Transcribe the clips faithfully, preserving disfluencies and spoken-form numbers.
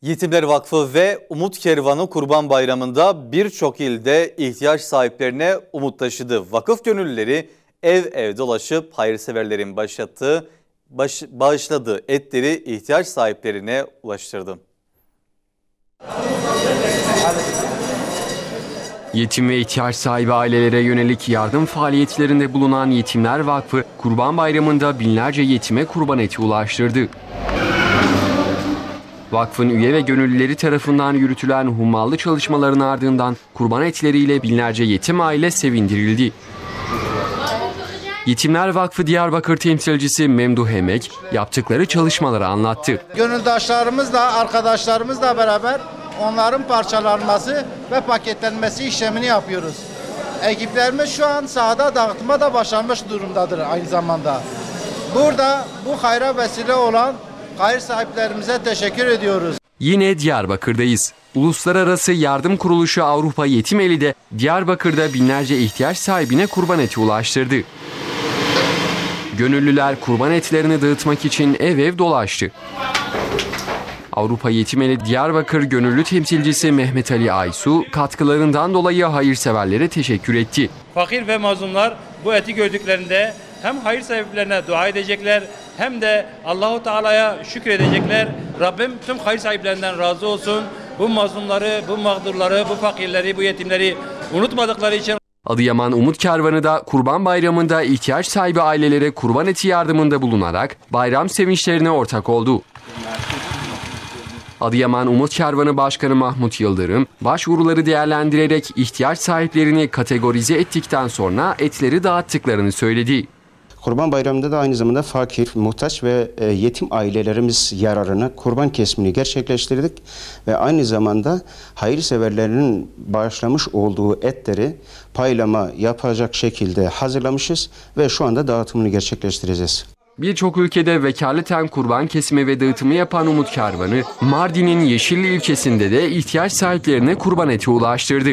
Yetimler Vakfı ve Umut Kervanı Kurban Bayramı'nda birçok ilde ihtiyaç sahiplerine umut taşıdı. Vakıf gönüllüleri ev ev dolaşıp hayırseverlerin başlattığı, baş, bağışladığı etleri ihtiyaç sahiplerine ulaştırdı. Yetim ve ihtiyaç sahibi ailelere yönelik yardım faaliyetlerinde bulunan Yetimler Vakfı, Kurban Bayramı'nda binlerce yetime kurban eti ulaştırdı. Vakfın üye ve gönüllüleri tarafından yürütülen hummalı çalışmaların ardından kurban etleriyle binlerce yetim aile sevindirildi. Yetimler Vakfı Diyarbakır temsilcisi Memduh Emek yaptıkları çalışmaları anlattı. Gönüldaşlarımızla, arkadaşlarımızla beraber onların parçalanması ve paketlenmesi işlemini yapıyoruz. Ekiplerimiz şu an sahada dağıtıma da başlamış durumdadır aynı zamanda. Burada bu hayra vesile olan hayır sahiplerimize teşekkür ediyoruz. Yine Diyarbakır'dayız. Uluslararası Yardım Kuruluşu Avrupa Yetim Eli de Diyarbakır'da binlerce ihtiyaç sahibine kurban eti ulaştırdı. Gönüllüler kurban etlerini dağıtmak için ev ev dolaştı. Avrupa Yetim Eli Diyarbakır Gönüllü Temsilcisi Mehmet Ali Aysu katkılarından dolayı hayırseverlere teşekkür etti. Fakir ve mazlumlar bu eti gördüklerinde hem hayır sahiplerine dua edecekler hem de Allahu Teala'ya şükredecekler. Rabbim tüm hayır sahiplerinden razı olsun. Bu mazlumları, bu mağdurları, bu fakirleri, bu yetimleri unutmadıkları için. Adıyaman Umut Kervanı da Kurban Bayramı'nda ihtiyaç sahibi ailelere kurban eti yardımında bulunarak bayram sevinçlerine ortak oldu. Adıyaman Umut Kervanı Başkanı Mahmut Yıldırım, başvuruları değerlendirerek ihtiyaç sahiplerini kategorize ettikten sonra etleri dağıttıklarını söyledi. Kurban Bayramı'nda da aynı zamanda fakir, muhtaç ve e, yetim ailelerimiz yararına kurban kesimini gerçekleştirdik. Ve aynı zamanda hayırseverlerin bağışlamış olduğu etleri paylama yapacak şekilde hazırlamışız ve şu anda dağıtımını gerçekleştireceğiz. Birçok ülkede vekaleten kurban kesimi ve dağıtımı yapan Umut Kervanı, Mardin'in Yeşilli ilçesinde de ihtiyaç sahiplerine kurban eti ulaştırdı.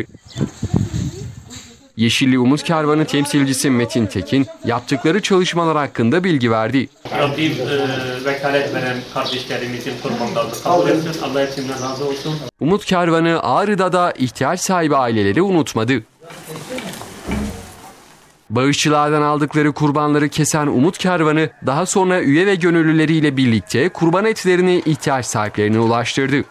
Yeşilli Umut Kervanı temsilcisi Metin Tekin yaptıkları çalışmalar hakkında bilgi verdi. Rabbim e, vekalet veren kardeşlerimizin kurbanlarını kabul etsin. Allah hepsinden razı olsun. Umut Kervanı Ağrı'da da ihtiyaç sahibi aileleri unutmadı. Bağışçılardan aldıkları kurbanları kesen Umut Kervanı daha sonra üye ve gönüllüleriyle birlikte kurban etlerini ihtiyaç sahiplerine ulaştırdı.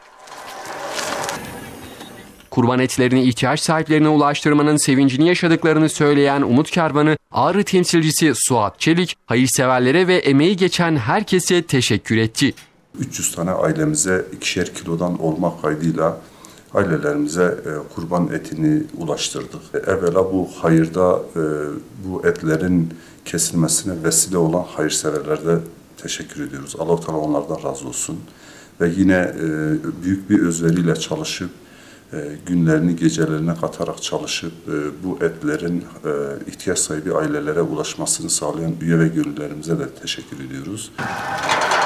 Kurban etlerini ihtiyaç sahiplerine ulaştırmanın sevincini yaşadıklarını söyleyen Umut Kervanı, Ağrı temsilcisi Suat Çelik, hayırseverlere ve emeği geçen herkese teşekkür etti. üç yüz tane ailemize ikişer kilodan olmak kaydıyla ailelerimize e, kurban etini ulaştırdık. Evvela bu hayırda e, bu etlerin kesilmesine vesile olan hayırseverlere teşekkür ediyoruz. Allah-u Teala onlardan razı olsun. Ve yine e, büyük bir özveriyle çalışıp, e, günlerini gecelerine katarak çalışıp e, bu etlerin e, ihtiyaç sahibi ailelere ulaşmasını sağlayan üye ve gönüllerimize de teşekkür ediyoruz.